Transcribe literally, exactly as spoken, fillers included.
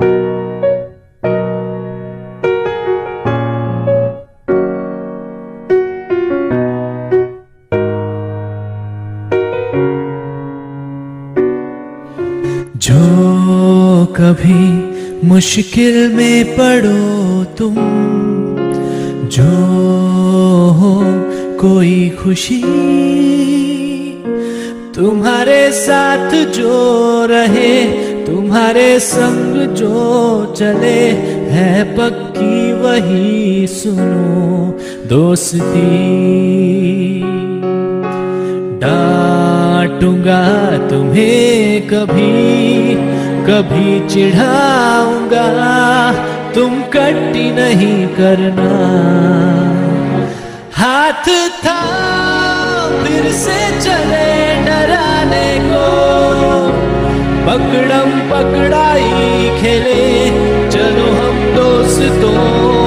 जो कभी मुश्किल में पड़ो तुम, जो हो कोई खुशी तुम्हारे साथ जो रहे, तुम्हारे संग जो चले, है पक्की वही सुनो दोस्ती। डांटूंगा तुम्हें कभी, कभी चिढ़ाऊंगा, तुम कट्टी नहीं करना। हाथ था फिर से चले डराने को, पकड़म पकड़ाई खेले चलो हम दोस्तों